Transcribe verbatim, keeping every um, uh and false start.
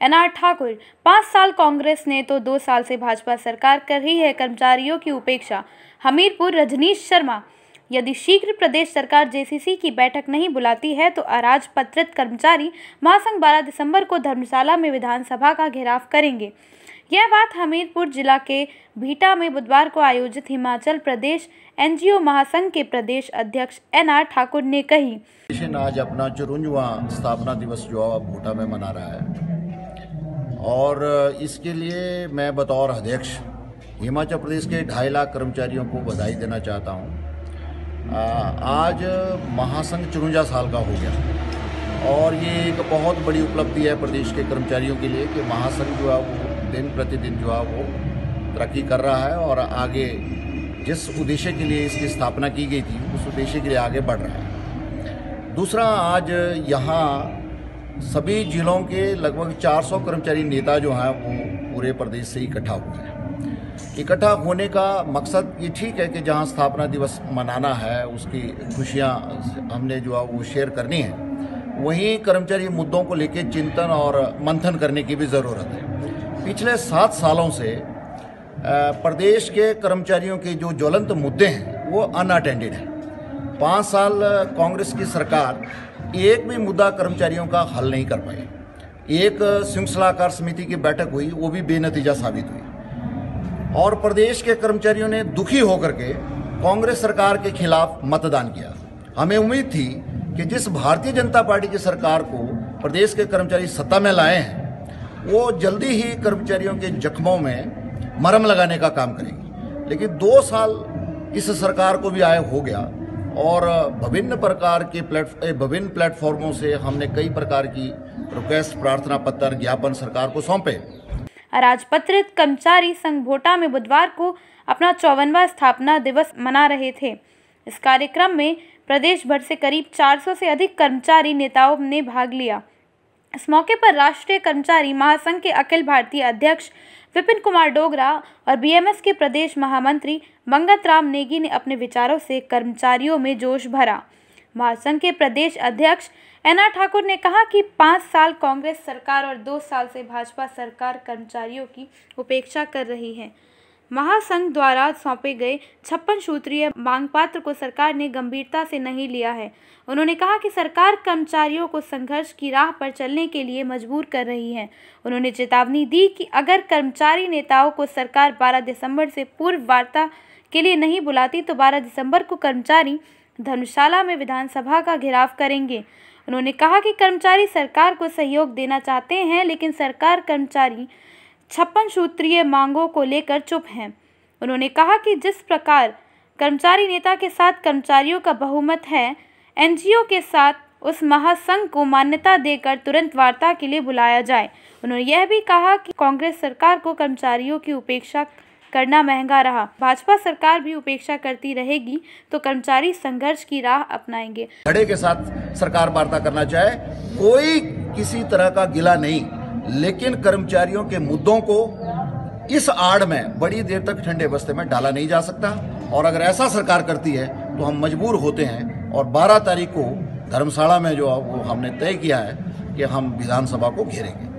NR Thakur. पाँच साल कांग्रेस ने तो दो साल से भाजपा सरकार कर रही है कर्मचारियों की उपेक्षा। हमीरपुर रजनीश शर्मा। यदि शीघ्र प्रदेश सरकार जेसीसी की बैठक नहीं बुलाती है तो अराजपत्रित कर्मचारी महासंघ बारह दिसंबर को धर्मशाला में विधानसभा का घेराव करेंगे। यह बात हमीरपुर जिला के भीटा में बुधवार को आयोजित हिमाचल प्रदेश एनजीओ महासंघ के प्रदेश अध्यक्ष एनआर ठाकुर ने कही। आज अपना चुरुंजवां स्थापना दिवस जो भूटा में मना रहा है और इसके लिए मैं बतौर अध्यक्ष हिमाचल प्रदेश के ढाई लाख कर्मचारियों को बधाई देना चाहता हूं। आज महासंघ चुरुंजा साल का हो गया और ये एक बहुत बड़ी उपलब्धि है प्रदेश के कर्मचारियों के लिए कि महासंघ जो है वो दिन प्रतिदिन जो है वो तरक्की कर रहा है और आगे जिस उद्देश्य के लिए इसकी स्थापना की गई थी उस उद्देश्य के लिए आगे बढ़ रहा है। दूसरा, आज यहाँ सभी जिलों के लगभग चार सौ कर्मचारी नेता जो हैं वो पूरे प्रदेश से इकट्ठा हुए हैं। इकट्ठा होने का मकसद ये ठीक है कि जहाँ स्थापना दिवस मनाना है उसकी खुशियाँ हमने जो है वो शेयर करनी है, वहीं कर्मचारी मुद्दों को लेकर चिंतन और मंथन करने की भी ज़रूरत है। पिछले सात सालों से प्रदेश के कर्मचारियों के जो ज्वलंत मुद्दे हैं वो अनअटेंडेड हैं। पाँच साल कांग्रेस की सरकार एक भी मुद्दा कर्मचारियों का हल नहीं कर पाई। एक संयुक्त सलाहकार समिति की बैठक हुई, वो भी बेनतीजा साबित हुई और प्रदेश के कर्मचारियों ने दुखी होकर के कांग्रेस सरकार के खिलाफ मतदान किया। हमें उम्मीद थी कि जिस भारतीय जनता पार्टी की सरकार को प्रदेश के कर्मचारी सत्ता में लाए हैं वो जल्दी ही कर्मचारियों के जख्मों में मरहम लगाने का काम करेगी, लेकिन दो साल इस सरकार को भी आए हो गया और विभिन्न प्रकार के प्लेट विभिन्न प्लेटफॉर्मों से हमने कई प्रकार की रिक्वेस्ट, प्रार्थना पत्र, ज्ञापन सरकार को सौंपे। अराजपत्रित कर्मचारी संघ भोटा में बुधवार को अपना चौवनवां स्थापना दिवस मना रहे थे। इस कार्यक्रम में प्रदेश भर से करीब चार सौ से अधिक कर्मचारी नेताओं ने भाग लिया। इस मौके पर राष्ट्रीय कर्मचारी महासंघ के अखिल भारतीय अध्यक्ष विपिन कुमार डोगरा और बीएमएस के प्रदेश महामंत्री मंगत राम नेगी ने अपने विचारों से कर्मचारियों में जोश भरा। महासंघ के प्रदेश अध्यक्ष एनआर ठाकुर ने कहा कि पाँच साल कांग्रेस सरकार और दो साल से भाजपा सरकार कर्मचारियों की उपेक्षा कर रही है। महासंघ द्वारा सौंपे गए छप्पन सूत्रीय मांग पत्र को सरकार ने गंभीरता से नहीं लिया है। उन्होंने कहा कि सरकार कर्मचारियों को संघर्ष की राह पर चलने के लिए मजबूर कर रही है। उन्होंने चेतावनी दी कि अगर कर्मचारी नेताओं को सरकार बारह दिसंबर से पूर्व वार्ता के लिए नहीं बुलाती तो बारह दिसंबर को कर्मचारी धर्मशाला में विधानसभा का घेराव करेंगे। उन्होंने कहा कि कर्मचारी सरकार को सहयोग देना चाहते हैं, लेकिन सरकार कर्मचारी छप्पन सूत्रीय मांगों को लेकर चुप हैं। उन्होंने कहा कि जिस प्रकार कर्मचारी नेता के साथ कर्मचारियों का बहुमत है, एनजीओ के साथ उस महासंघ को मान्यता देकर तुरंत वार्ता के लिए बुलाया जाए। उन्होंने यह भी कहा कि कांग्रेस सरकार को कर्मचारियों की उपेक्षा करना महंगा रहा। भाजपा सरकार भी उपेक्षा करती रहेगी तो कर्मचारी संघर्ष की राह अपनाएंगे। धड़े के साथ सरकार वार्ता करना चाहे, कोई किसी तरह का गिला नहीं, लेकिन कर्मचारियों के मुद्दों को इस आड़ में बड़ी देर तक ठंडे बस्ते में डाला नहीं जा सकता और अगर ऐसा सरकार करती है तो हम मजबूर होते हैं और बारह तारीख को धर्मशाला में जो वो हमने तय किया है कि हम विधानसभा को घेरेंगे।